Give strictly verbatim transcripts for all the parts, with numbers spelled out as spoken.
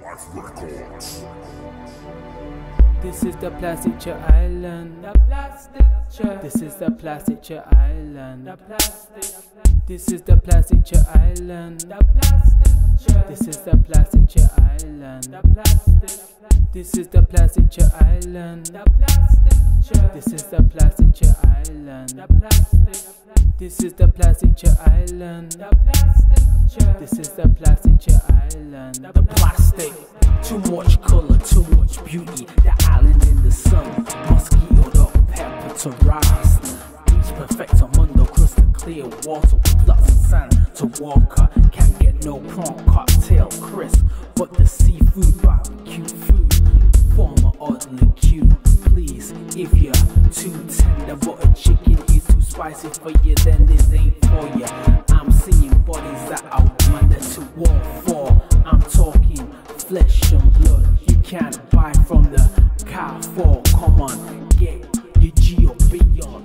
This is the plastic chair island. The plastic chair. This is the plastic chair island. The plastic. This is the plastic chair island. The plastic chair. This is the plastic chair island. The plastic. This is the plastic chair island. The plastic chair. This is the plastic chair island. The plastic. This is the plastic chair island. The plastic chair. This is the plastic chair island. The plastic. Too much color, too much beauty. The island in the sun, mosquitoed up, pepper to rise. Beach perfect, mundo crystal clear water with lots of sand to walk up. Can't get no prawn cocktail crisp, but the seafood barbecue food. Former oddly cute, please. If you're too tender, but a chicken is too spicy for you, then this ain't for you. I'm seeing bodies that I wonder to war for. I'm talking flesh and blood. You can't buy from the car for. Come on, get your G or beyond.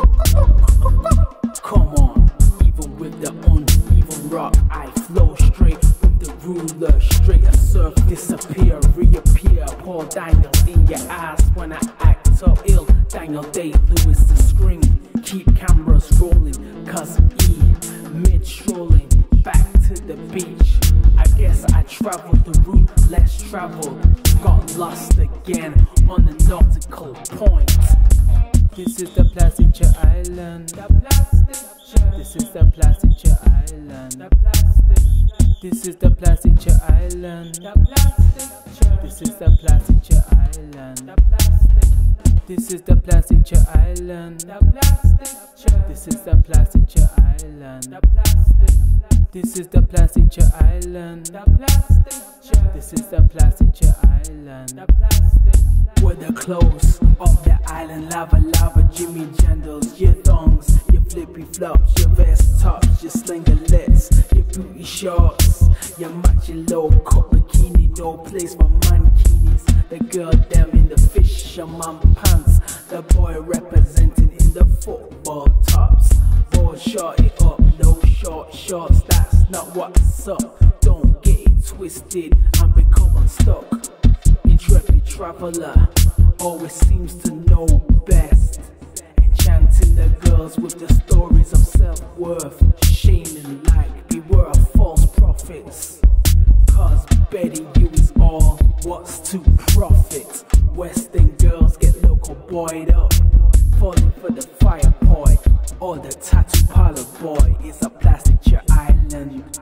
Come on, even with the uneven rock, I flow straight with the ruler. Straight as surf, disappear, reappear. Pour Daniel in your eyes when I act so ill. Daniel Day-Lewis the screen. Keep cameras rolling, cause E mid strolling back to the beach. I guess I traveled the route less traveled. Got lost again on the nautical point. This is the plastic chair island. The plastic chair. This is the plastic chair island. The plastic. This is the plastic chair island. The plastic chair. This is the plastic chair island. The plastic. This is the plastic chair island. The plastic chair. This is the plastic chair island. The plastic. This is the plastic chair island. The plastic chair. This is the plastic chair island. The plastic. With the clothes of the island, lava lava, Jimmy Jandals, your thongs, your flippy flops, your vest tops, your slingerlets, your booty shorts, your matching low cut bikini, no place for mankinis. The girl them in the fisherman pants, the boy representing in the football tops. Boy short it up, no short shorts, that's not what's up. Don't get it twisted and become unstuck. Intrepid traveler always seems to know best, enchanting the girls with the stories of self-worth, shaming like beware of false prophets. Cause betting you is all what's to profit. Western girls get local boyed up, falling for the fire boy, or the tattoo parlor boy. It's a plastic chair island.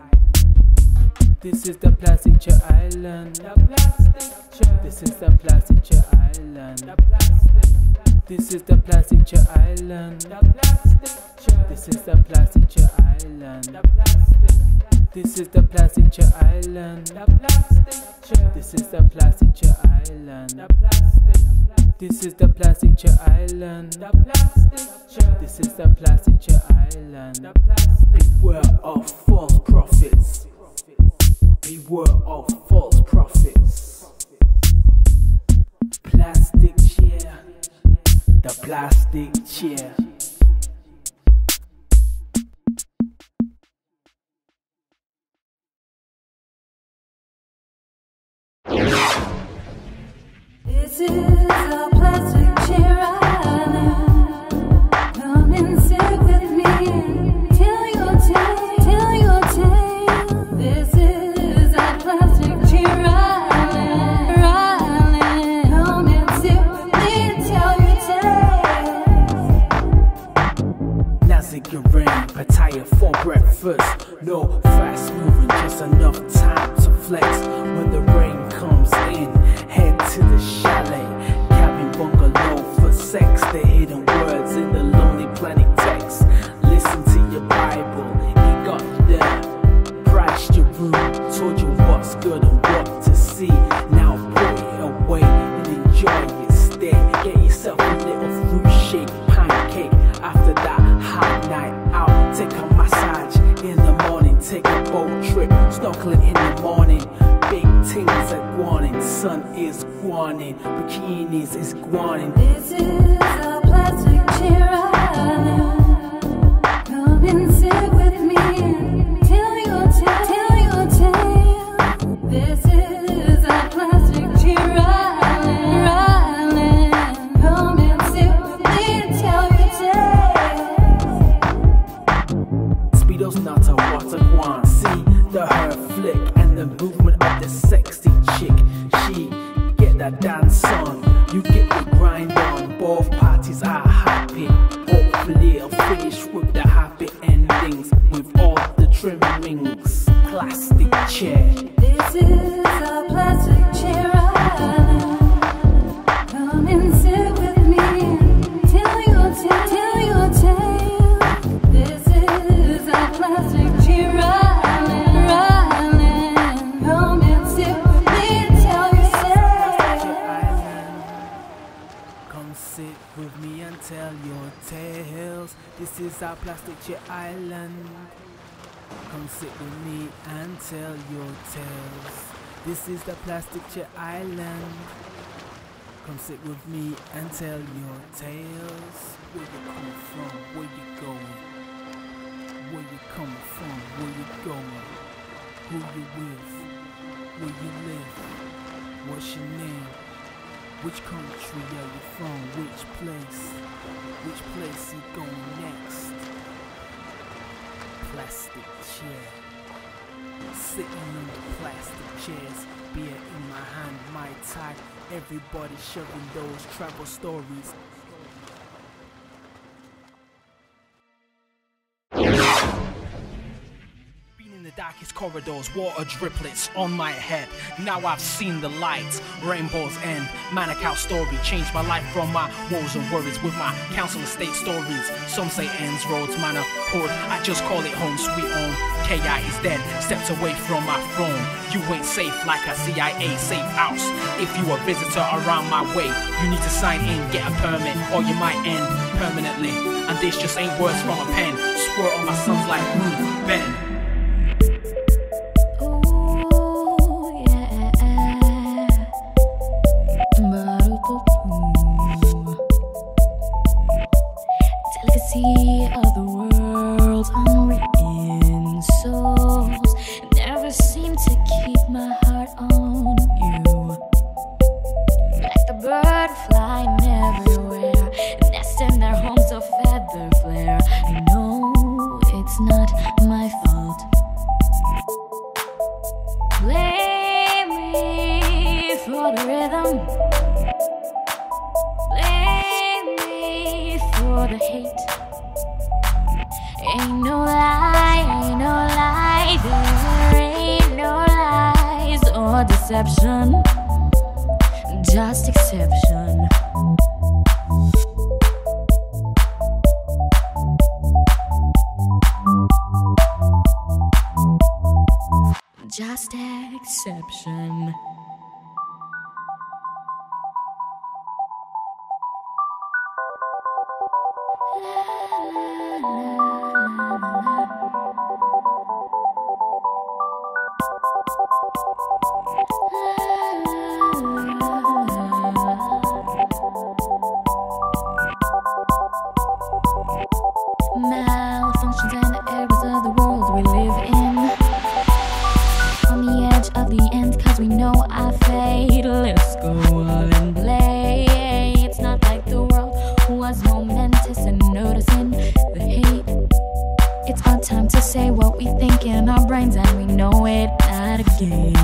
This is the plastic chair island. The plastic chair. This is the plastic chair island. The plastic. This is the plastic chair island. The plastic chair. This is the plastic chair island. The plastic. This is the plastic chair island. The plastic chair. This is the plastic chair island. The plastic. This is the plastic chair island. The plastic chair. This is the plastic chair island. The plastic. Beware of false prophets. Beware of false prophets. Plastic chair. The plastic chair. This is a plastic chair island. Come and sit with me and tell your tale, tell your tale. This is a plastic chair island, island. Come and sit with me and tell your tale. Nazigurain, pataya for breakfast. No fast moving, just enough time to flex. When the rain comes in, head to the chalet, cabin bungalow for sex. The hidden words in the Lonely Planet text. Listen to your Bible, it got you there. Priced your room, told you what's good and what to see. Now put it away and enjoy your stay. Get yourself a little fruit shake, pancake. After that hot night out, take a massage in the morning. Take a boat trip, snorkeling in the morning. Big things are guanin', sun is guanin', bikinis is guanin'. This is a plastic chair island. Come and sit with me and tell your tale, tell your tale. This is a after her flick and the movement of the sexy chick. She get that dance on, you get the grind on. Both parties are happy. Hopefully it'll finish with the happy endings, with all the trimmings. Plastic chair. This is a plastic chair island. Come and sit with me and tell your tale, tell your tale. This is a plastic chair island, island. Come and sit with me and tell your tale. Come sit with me and tell your tales. This is our plastic chair island. Come sit with me and tell your tales. This is the plastic chair island. Come sit with me and tell your tales. Where you come from, where you going? Where you coming from, where you going? Who you with? Where you live? What's your name? Which country are you from? Which place? Which place you going next? Plastic chair. Sitting on the plastic chairs, beer in my hand, my tie. Everybody sharing those travel stories. The darkest corridors, water driplets on my head. Now I've seen the lights, rainbows end. Man, a cow story changed my life from my woes and worries with my council estate stories. Some say ends, roads, man, a hood. I just call it home, sweet home. K I is dead, stepped away from my throne. You ain't safe like a C I A safe house. If you a visitor around my way, you need to sign in, get a permit, or you might end permanently. And this just ain't words from a pen. Squirt on my sons like, hmm, Ben. Delicacy of the world's unwritten souls never seem to keep my heart on you. Like the bird flying everywhere, nesting their homes of feather flare. I know it's not my fault. Blame me for the rhythm. For the hate, ain't no lie, ain't no lie, there ain't no lies or deception, just exception. Just exception. Malfunctions and the errors of the world we live in. On the edge of the end, cause we know our fate. Let's go and play. It's not like the world was momentous and noticing the hate. It's our time to say what we think in our brains, and we know it not a game.